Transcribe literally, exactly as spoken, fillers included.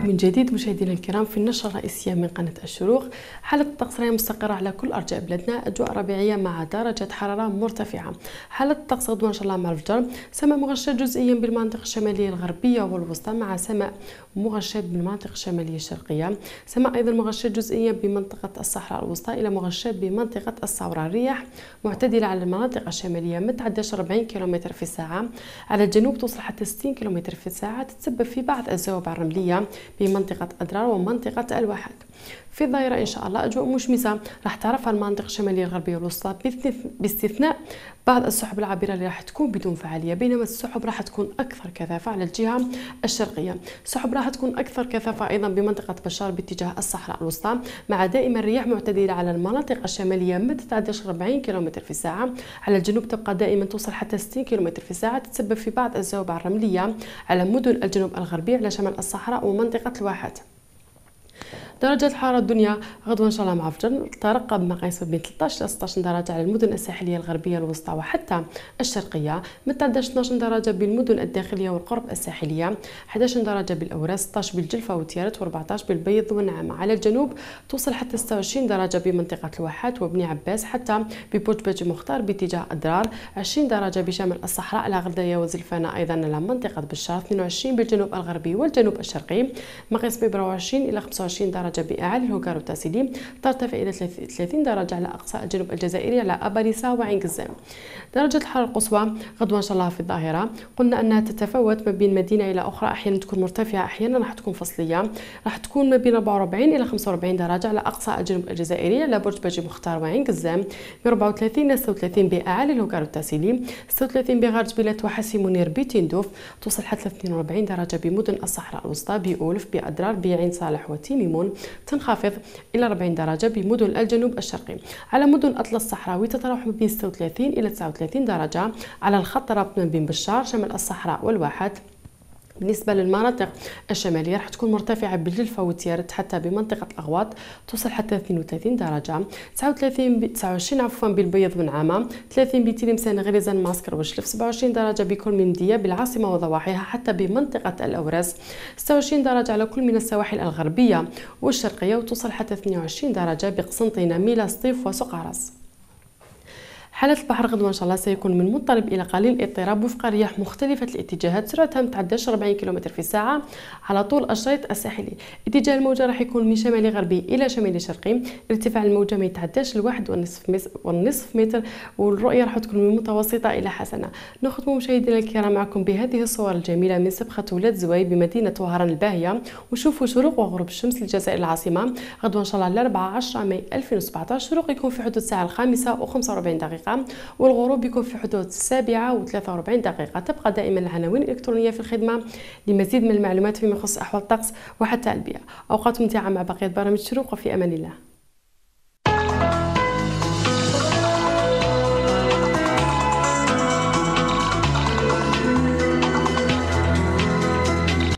من جديد مشاهدينا الكرام في النشرة الرئيسية من قناة الشروق. حالة الطقس راهي مستقرة على كل أرجاء بلادنا، أجواء ربيعية مع درجة حرارة مرتفعة. حالة الطقس غدوة إن شاء الله مع الفجر سماء مغشاة جزئيا بالمناطق الشمالية الغربية والوسطى، مع سماء مغشاة بالمناطق الشمالية الشرقية. سماء أيضا مغشاة جزئيا بمنطقة الصحراء الوسطى إلى مغشاة بمنطقة الصورة. الرياح معتدلة على المناطق الشمالية ما تعداش أربعين كيلومتر في الساعة، على الجنوب توصل حتى ستين كيلومتر في الساعة، تتسبب في بعض الزوابع الرملية بمنطقة أدرار ومنطقة الواحات. في الظهيرة إن شاء الله أجواء مشمسة راح تعرفها المناطق الشمالية الغربية والوسطى، باستثناء بعض السحب العابرة اللي راح تكون بدون فعالية، بينما السحب راح تكون أكثر كثافة على الجهة الشرقية. السحب راح تكون أكثر كثافة أيضا بمنطقة بشار باتجاه الصحراء الوسطى، مع دائما الرياح معتدلة على المناطق الشمالية ما تتعداش أربعين كيلومتر في الساعة، على الجنوب تبقى دائما توصل حتى ستين كيلومتر في الساعة، تتسبب في بعض الزوابع الرملية على مدن الجنوب الغربي على شمال الصحراء ومنطقة الواحات. درجة الحرارة الدنيا غدوة إن شاء الله مع فجر ترقب مقاييس بين ثلاثة عشر إلى ستة عشر درجة على المدن الساحلية الغربية الوسطى وحتى الشرقية، ما تعداش اثناش درجة بالمدن الداخلية والقرب الساحلية، أحد عشر درجة بالأوراس، ستة عشر بالجلفة وتيارت، وأربعة عشر بالبيض والنعامة. على الجنوب توصل حتى ستة وعشرين درجة بمنطقة الواحات وبني عباس، حتى ببوج باجي مختار باتجاه أدرار، عشرين درجة بشمال الصحراء على غرداية وزلفانة أيضا على منطقة بشار، اثنين وعشرين بالجنوب الغربي والجنوب الشرقي، مقياس أربعة وعشرين إلى خمسة وعشرين درجة بأعالي الهوكار وتاسيلي، ترتفع إلى ثلاثين درجة على أقصى الجنوب الجزائري على أباريسا وعين قزام. درجة الحرارة القصوى غدوة إن شاء الله في الظاهرة قلنا أنها تتفاوت ما بين مدينة إلى أخرى، أحيانا تكون مرتفعة أحيانا راح تكون فصلية، راح تكون ما بين أربعة وأربعين إلى خمسة وأربعين درجة على أقصى الجنوب الجزائري على برج باجي مختار وعين قزام، من أربعة وثلاثين إلى ستة وثلاثين بأعالي الهوكار والتاسيلي، ستة وثلاثين بغرج بلاد وحسي منير بتندوف، توصل حتى اثنين وأربعين درجة بمدن الصحراء الوسطى بأولف بأدرار بعين صالح وتيميمون، تنخفض إلى أربعين درجة بمدن الجنوب الشرقي. على مدن أطلس الصحراوي تتراوح ما بين ستة وثلاثين إلى تسعة وثلاثين درجة على الخط الرابط ما بين بشار شمال الصحراء والواحات. بالنسبة للمناطق الشمالية راح تكون مرتفعة بالجلفة وتيارت حتى بمنطقة الأغواط، توصل حتى اثنين وثلاثين درجة، تسعة وثلاثين تسعة وعشرين عفوا بالبيض ونعامة، ثلاثين بتلمسان غريزان معسكر وشلف، سبعة وعشرين درجة بكل من ديا بالعاصمة وضواحيها حتى بمنطقة الأوراس، ستة وعشرين درجة على كل من السواحل الغربية والشرقية، وتوصل حتى اثنين وعشرين درجة بقسنطينة ميلا سطيف وسقراس. حالة البحر غدوة إن شاء الله سيكون من مضطرب إلى قليل اضطراب وفق رياح مختلفة الاتجاهات سرعتها متعداش أربعين كيلومتر في الساعة على طول الشريط الساحلي. اتجاه الموجة راح يكون من شمالي غربي إلى شمالي شرقي، ارتفاع الموجة ما يتعداش الواحد والنصف والنصف متر، والرؤية راح تكون من متوسطة إلى حسنة. نختم مشاهدينا الكرام معكم بهذه الصور الجميلة من سبخة ولاد زوي بمدينة وهران الباهية، وشوفوا شروق وغروب الشمس للجزائر العاصمة غدوة إن شاء الله الأربعاء عشرة ماي ألفين وسبعطاش. الشروق يكون في حدود الساعة الخامسة وخمسة وأربعين دقيقة، والغروب يكون في حدود السابعة وثلاثة وأربعين دقيقة. تبقى دائما العناوين الإلكترونية في الخدمة لمزيد من المعلومات فيما يخص أحوال الطقس وحتى البيئة. أوقات ممتعة مع بقية برامج شروق، وفي أمان الله.